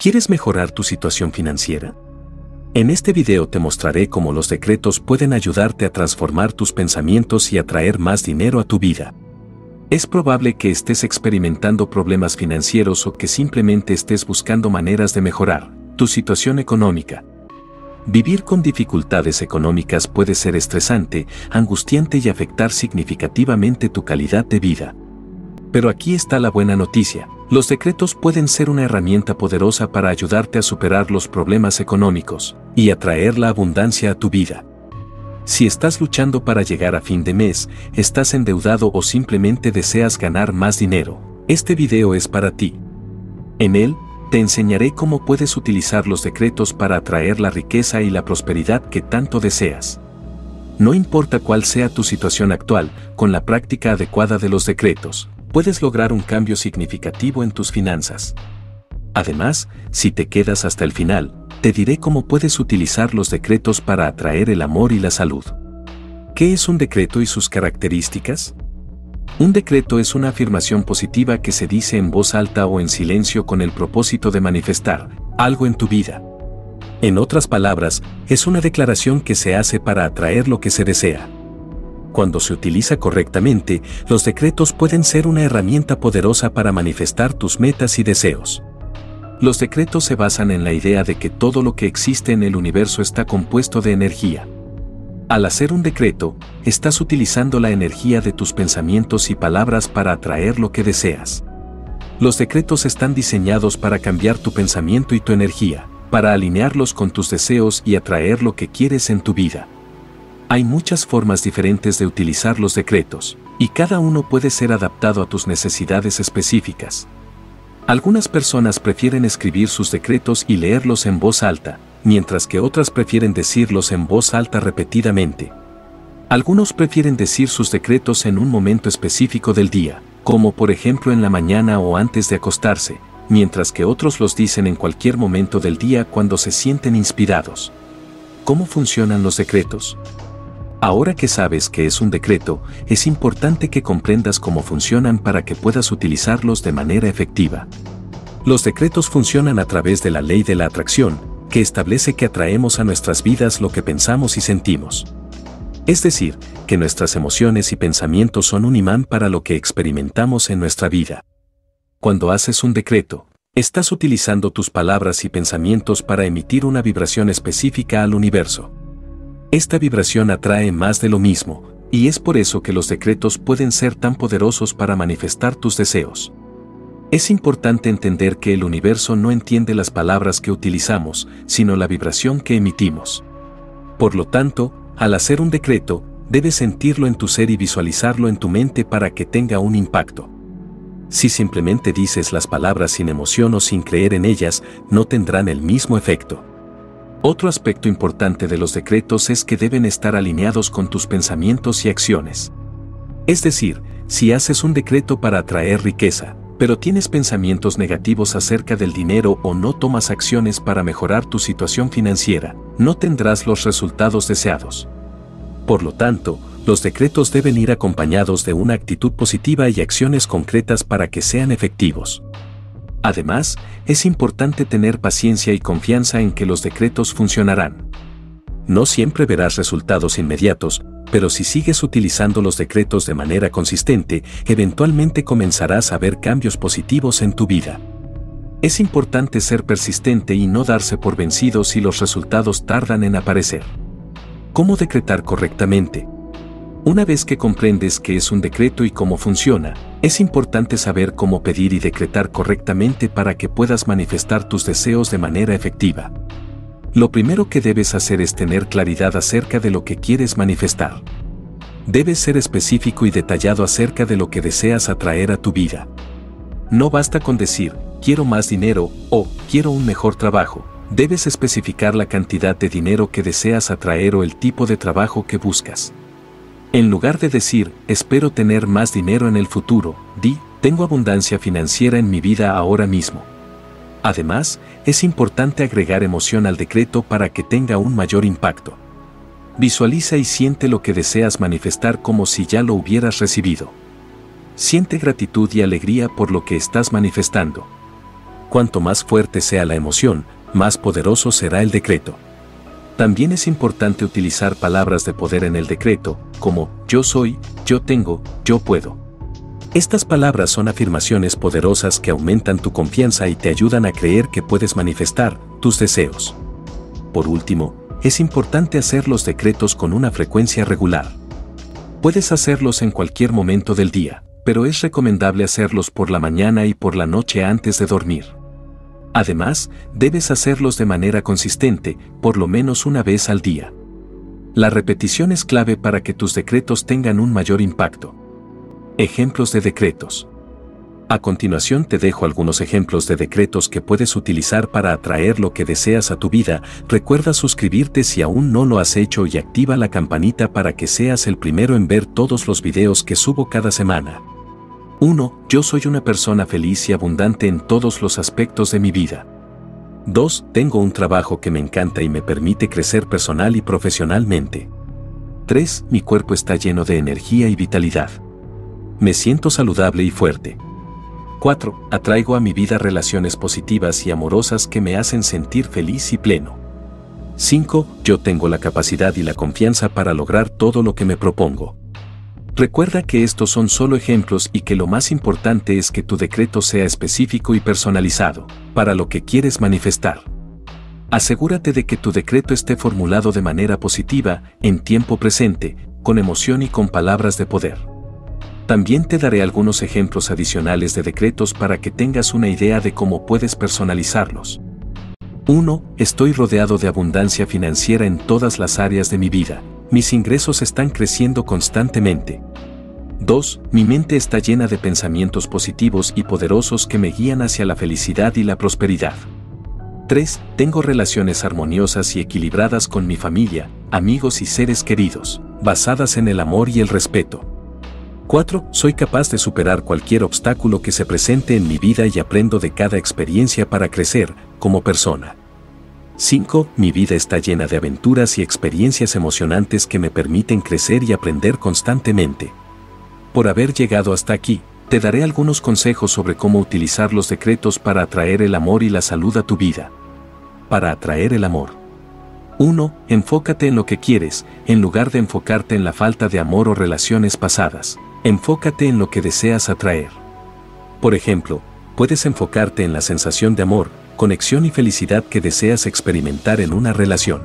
¿Quieres mejorar tu situación financiera? En este video te mostraré cómo los decretos pueden ayudarte a transformar tus pensamientos y atraer más dinero a tu vida. Es probable que estés experimentando problemas financieros o que simplemente estés buscando maneras de mejorar tu situación económica. Vivir con dificultades económicas puede ser estresante, angustiante y afectar significativamente tu calidad de vida. Pero aquí está la buena noticia. Los decretos pueden ser una herramienta poderosa para ayudarte a superar los problemas económicos y atraer la abundancia a tu vida. Si estás luchando para llegar a fin de mes, estás endeudado o simplemente deseas ganar más dinero, este video es para ti. En él, te enseñaré cómo puedes utilizar los decretos para atraer la riqueza y la prosperidad que tanto deseas. No importa cuál sea tu situación actual, con la práctica adecuada de los decretos, puedes lograr un cambio significativo en tus finanzas. Además, si te quedas hasta el final, te diré cómo puedes utilizar los decretos para atraer el amor y la salud. ¿Qué es un decreto y sus características? Un decreto es una afirmación positiva que se dice en voz alta o en silencio con el propósito de manifestar algo en tu vida. En otras palabras, es una declaración que se hace para atraer lo que se desea. Cuando se utiliza correctamente, los decretos pueden ser una herramienta poderosa para manifestar tus metas y deseos. Los decretos se basan en la idea de que todo lo que existe en el universo está compuesto de energía. Al hacer un decreto, estás utilizando la energía de tus pensamientos y palabras para atraer lo que deseas. Los decretos están diseñados para cambiar tu pensamiento y tu energía, para alinearlos con tus deseos y atraer lo que quieres en tu vida. Hay muchas formas diferentes de utilizar los decretos, y cada uno puede ser adaptado a tus necesidades específicas. Algunas personas prefieren escribir sus decretos y leerlos en voz alta, mientras que otras prefieren decirlos en voz alta repetidamente. Algunos prefieren decir sus decretos en un momento específico del día, como por ejemplo en la mañana o antes de acostarse, mientras que otros los dicen en cualquier momento del día cuando se sienten inspirados. ¿Cómo funcionan los decretos? Ahora que sabes qué es un decreto, es importante que comprendas cómo funcionan para que puedas utilizarlos de manera efectiva. Los decretos funcionan a través de la ley de la atracción, que establece que atraemos a nuestras vidas lo que pensamos y sentimos. Es decir, que nuestras emociones y pensamientos son un imán para lo que experimentamos en nuestra vida. Cuando haces un decreto, estás utilizando tus palabras y pensamientos para emitir una vibración específica al universo. Esta vibración atrae más de lo mismo, y es por eso que los decretos pueden ser tan poderosos para manifestar tus deseos. Es importante entender que el universo no entiende las palabras que utilizamos, sino la vibración que emitimos. Por lo tanto, al hacer un decreto, debes sentirlo en tu ser y visualizarlo en tu mente para que tenga un impacto. Si simplemente dices las palabras sin emoción o sin creer en ellas, no tendrán el mismo efecto. Otro aspecto importante de los decretos es que deben estar alineados con tus pensamientos y acciones. Es decir, si haces un decreto para atraer riqueza, pero tienes pensamientos negativos acerca del dinero o no tomas acciones para mejorar tu situación financiera, no tendrás los resultados deseados. Por lo tanto, los decretos deben ir acompañados de una actitud positiva y acciones concretas para que sean efectivos. Además, es importante tener paciencia y confianza en que los decretos funcionarán. No siempre verás resultados inmediatos, pero si sigues utilizando los decretos de manera consistente, eventualmente comenzarás a ver cambios positivos en tu vida. Es importante ser persistente y no darse por vencido si los resultados tardan en aparecer. ¿Cómo decretar correctamente? Una vez que comprendes qué es un decreto y cómo funciona, es importante saber cómo pedir y decretar correctamente para que puedas manifestar tus deseos de manera efectiva. Lo primero que debes hacer es tener claridad acerca de lo que quieres manifestar. Debes ser específico y detallado acerca de lo que deseas atraer a tu vida. No basta con decir, quiero más dinero o quiero un mejor trabajo. Debes especificar la cantidad de dinero que deseas atraer o el tipo de trabajo que buscas. En lugar de decir, espero tener más dinero en el futuro, di, tengo abundancia financiera en mi vida ahora mismo. Además, es importante agregar emoción al decreto para que tenga un mayor impacto. Visualiza y siente lo que deseas manifestar como si ya lo hubieras recibido. Siente gratitud y alegría por lo que estás manifestando. Cuanto más fuerte sea la emoción, más poderoso será el decreto. También es importante utilizar palabras de poder en el decreto, como yo soy, yo tengo, yo puedo. Estas palabras son afirmaciones poderosas que aumentan tu confianza y te ayudan a creer que puedes manifestar tus deseos. Por último, es importante hacer los decretos con una frecuencia regular. Puedes hacerlos en cualquier momento del día, pero es recomendable hacerlos por la mañana y por la noche antes de dormir. Además, debes hacerlos de manera consistente, por lo menos una vez al día. La repetición es clave para que tus decretos tengan un mayor impacto. Ejemplos de decretos. A continuación te dejo algunos ejemplos de decretos que puedes utilizar para atraer lo que deseas a tu vida. Recuerda suscribirte si aún no lo has hecho y activa la campanita para que seas el primero en ver todos los videos que subo cada semana. 1. Yo soy una persona feliz y abundante en todos los aspectos de mi vida. 2. Tengo un trabajo que me encanta y me permite crecer personal y profesionalmente. 3. Mi cuerpo está lleno de energía y vitalidad. Me siento saludable y fuerte. 4. Atraigo a mi vida relaciones positivas y amorosas que me hacen sentir feliz y pleno. 5. Yo tengo la capacidad y la confianza para lograr todo lo que me propongo. Recuerda que estos son solo ejemplos y que lo más importante es que tu decreto sea específico y personalizado, para lo que quieres manifestar. Asegúrate de que tu decreto esté formulado de manera positiva, en tiempo presente, con emoción y con palabras de poder. También te daré algunos ejemplos adicionales de decretos para que tengas una idea de cómo puedes personalizarlos. 1. Estoy rodeado de abundancia financiera en todas las áreas de mi vida. Mis ingresos están creciendo constantemente. 2. Mi mente está llena de pensamientos positivos y poderosos que me guían hacia la felicidad y la prosperidad. 3. Tengo relaciones armoniosas y equilibradas con mi familia, amigos y seres queridos, basadas en el amor y el respeto. 4. Soy capaz de superar cualquier obstáculo que se presente en mi vida y aprendo de cada experiencia para crecer como persona. 5. Mi vida está llena de aventuras y experiencias emocionantes que me permiten crecer y aprender constantemente. Por haber llegado hasta aquí, te daré algunos consejos sobre cómo utilizar los decretos para atraer el amor y la salud a tu vida. Para atraer el amor. 1. Enfócate en lo que quieres, en lugar de enfocarte en la falta de amor o relaciones pasadas. Enfócate en lo que deseas atraer. Por ejemplo, puedes enfocarte en la sensación de amor, conexión y felicidad que deseas experimentar en una relación.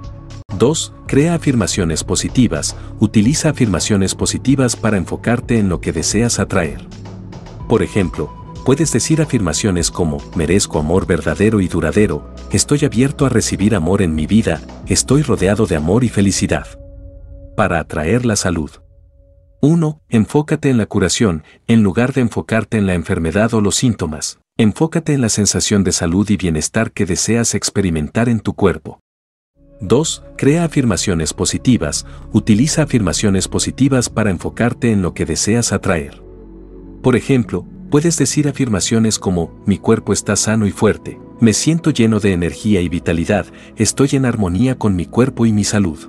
2. Crea afirmaciones positivas. Utiliza afirmaciones positivas para enfocarte en lo que deseas atraer. Por ejemplo, puedes decir afirmaciones como, merezco amor verdadero y duradero, estoy abierto a recibir amor en mi vida, estoy rodeado de amor y felicidad. Para atraer la salud. 1. Enfócate en la curación, en lugar de enfocarte en la enfermedad o los síntomas. Enfócate en la sensación de salud y bienestar que deseas experimentar en tu cuerpo. 2. Crea afirmaciones positivas. Utiliza afirmaciones positivas para enfocarte en lo que deseas atraer. Por ejemplo, puedes decir afirmaciones como, mi cuerpo está sano y fuerte, me siento lleno de energía y vitalidad, estoy en armonía con mi cuerpo y mi salud.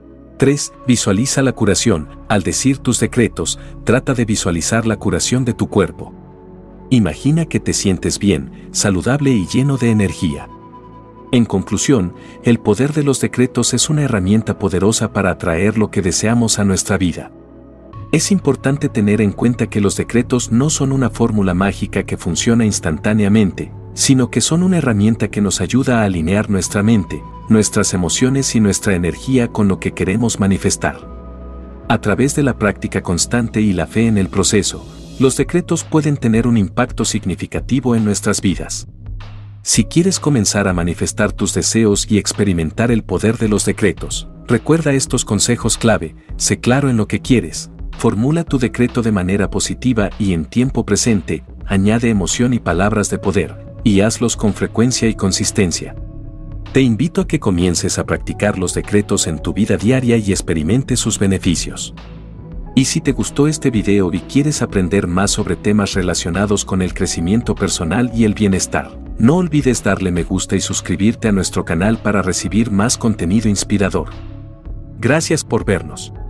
3. Visualiza la curación. Al decir tus decretos, trata de visualizar la curación de tu cuerpo. Imagina que te sientes bien, saludable y lleno de energía. En conclusión, el poder de los decretos es una herramienta poderosa para atraer lo que deseamos a nuestra vida. Es importante tener en cuenta que los decretos no son una fórmula mágica que funciona instantáneamente, sino que son una herramienta que nos ayuda a alinear nuestra mente, nuestras emociones y nuestra energía con lo que queremos manifestar. A través de la práctica constante y la fe en el proceso, los decretos pueden tener un impacto significativo en nuestras vidas. Si quieres comenzar a manifestar tus deseos y experimentar el poder de los decretos, recuerda estos consejos clave: sé claro en lo que quieres, formula tu decreto de manera positiva y en tiempo presente, añade emoción y palabras de poder, y hazlos con frecuencia y consistencia. Te invito a que comiences a practicar los decretos en tu vida diaria y experimentes sus beneficios. Y si te gustó este video y quieres aprender más sobre temas relacionados con el crecimiento personal y el bienestar, no olvides darle me gusta y suscribirte a nuestro canal para recibir más contenido inspirador. Gracias por vernos.